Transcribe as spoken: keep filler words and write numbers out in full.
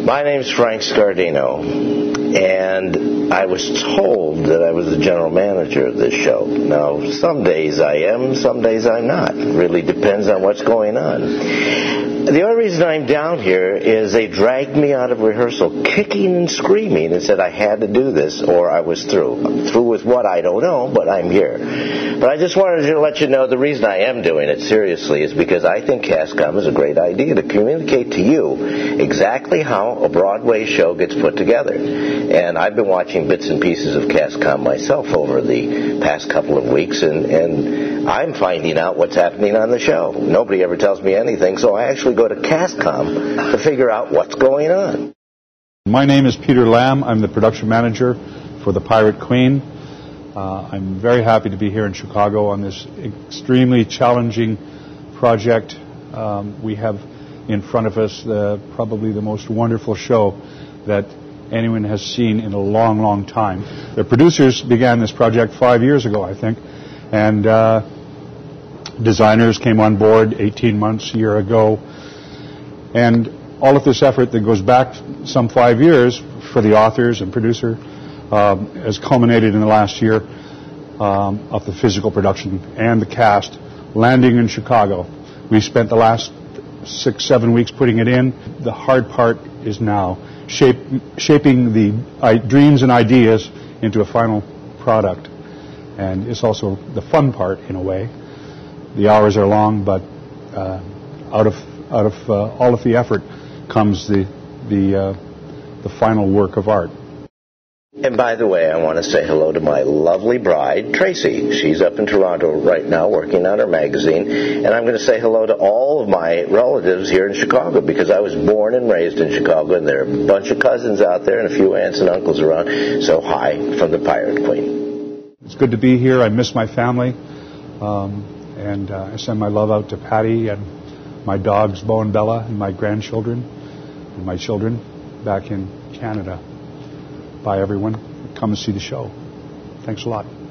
My name's Frank Scardino, and I was told that I was the general manager of this show. Now, some days I am, some days I'm not. It really depends on what's going on. The only reason I'm down here is they dragged me out of rehearsal kicking and screaming and said I had to do this or I was through. I'm through with what, I don't know, but I'm here. But I just wanted to let you know the reason I am doing it seriously is because I think CASCOM is a great idea to communicate to you exactly how a Broadway show gets put together. And I've been watching bits and pieces of CASCOM myself over the past couple of weeks, and, and I'm finding out what's happening on the show. Nobody ever tells me anything, so I actually go to CASCOM to figure out what's going on. My name is Peter Lamb. I'm the production manager for The Pirate Queen. Uh, I'm very happy to be here in Chicago on this extremely challenging project. Um, we have in front of us the, probably the most wonderful show that anyone has seen in a long, long time. The producers began this project five years ago, I think, and uh, designers came on board eighteen months, a year ago. And all of this effort that goes back some five years for the authors and producer um, has culminated in the last year um, of the physical production and the cast landing in Chicago. We spent the last six, seven weeks putting it in. The hard part is now shape, shaping the uh, dreams and ideas into a final product. And it's also the fun part in a way. The hours are long, but uh, out of out of uh, all of the effort comes the the uh, the final work of art. And by the way, I want to say hello to my lovely bride, Tracy. She's up in Toronto right now working on her magazine. And I'm going to say hello to all of my relatives here in Chicago because I was born and raised in Chicago, and there are a bunch of cousins out there and a few aunts and uncles around. So hi from the Pirate Queen. It's good to be here. I miss my family. Um, and uh, I send my love out to Patty and my dogs, Bo and Bella, and my grandchildren, and my children back in Canada. Bye, everyone. Come and see the show. Thanks a lot.